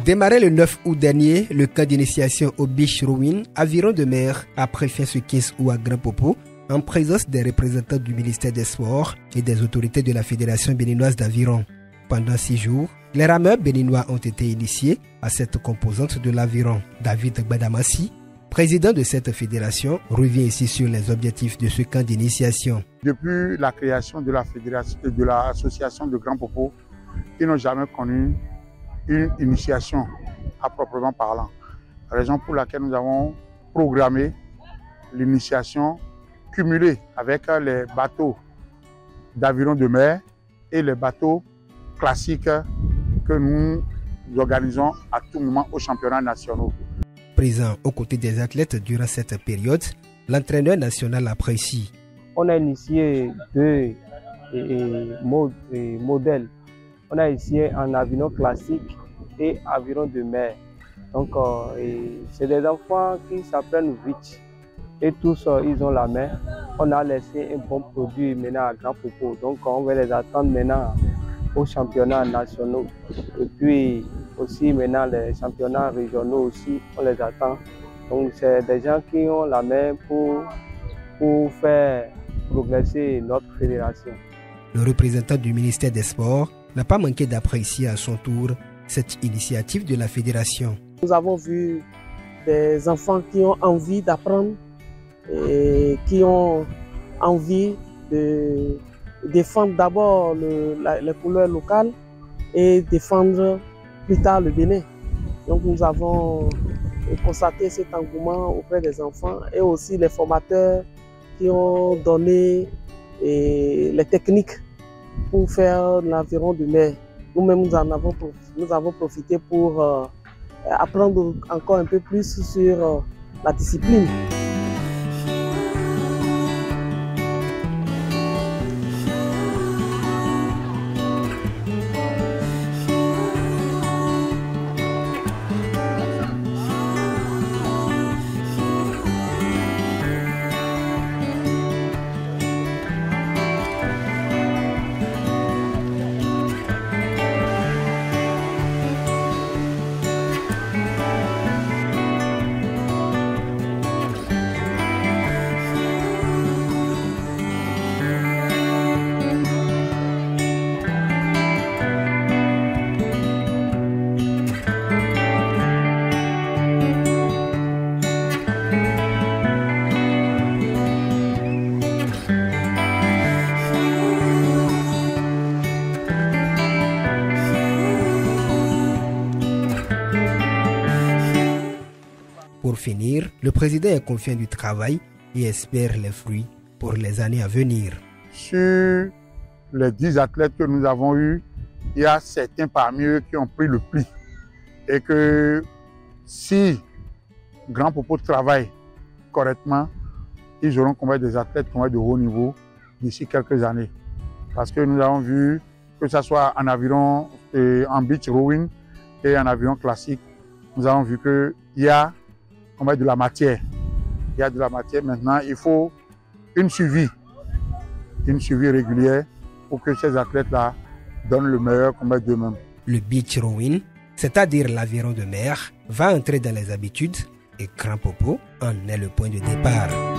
Démarré le 9 août dernier, le camp d'initiation au Beach Ruin, aviron de mer, après fin ce 15 août à Grand Popo, en présence des représentants du ministère des Sports et des autorités de la Fédération béninoise d'aviron. Pendant 6 jours, les rameurs béninois ont été initiés à cette composante de l'aviron. David Gbadamassi, président de cette fédération, revient ici sur les objectifs de ce camp d'initiation. Depuis la création de la fédération et de l'association de Grand Popo, ils n'ont jamais connu une initiation à proprement parlant. Raison pour laquelle nous avons programmé l'initiation cumulée avec les bateaux d'aviron de mer et les bateaux classiques que nous organisons à tout moment aux championnats nationaux. Présent aux côtés des athlètes durant cette période, l'entraîneur national apprécie. On a initié 2 modèles. On a initié un aviron classique et aviron de mer. Donc, c'est des enfants qui s'apprennent vite. Et tous, ils ont la main. On a laissé un bon produit maintenant à Grand Popo. Donc, on va les attendre maintenant aux championnats nationaux. Et puis, aussi maintenant, les championnats régionaux aussi, on les attend. Donc, c'est des gens qui ont la main pour faire progresser notre fédération. Le représentant du ministère des Sports n'a pas manqué d'apprécier à son tour cette initiative de la fédération. Nous avons vu des enfants qui ont envie d'apprendre et qui ont envie de défendre d'abord les couleurs locales et défendre plus tard le Bénin. Donc nous avons constaté cet engouement auprès des enfants et aussi les formateurs qui ont donné les techniques pour faire l'aviron de mer. Nous-mêmes, nous avons profité pour apprendre encore un peu plus sur la discipline. Pour finir, le président est confiant du travail et espère les fruits pour les années à venir. Sur les 10 athlètes que nous avons eus, il y a certains parmi eux qui ont pris le pli. Et que si Grand Popo travaille correctement, ils auront combien des athlètes qui vont être de haut niveau d'ici quelques années. Parce que nous avons vu que ce soit en aviron, en beach rowing et en aviron classique, nous avons vu qu'il y a de la matière. Il y a de la matière. Maintenant, il faut une suivi régulière pour que ces athlètes-là donnent le meilleur combat d'eux-mêmes. Le beach rowing, c'est-à-dire l'aviron de mer, va entrer dans les habitudes et Grand Popo en est le point de départ.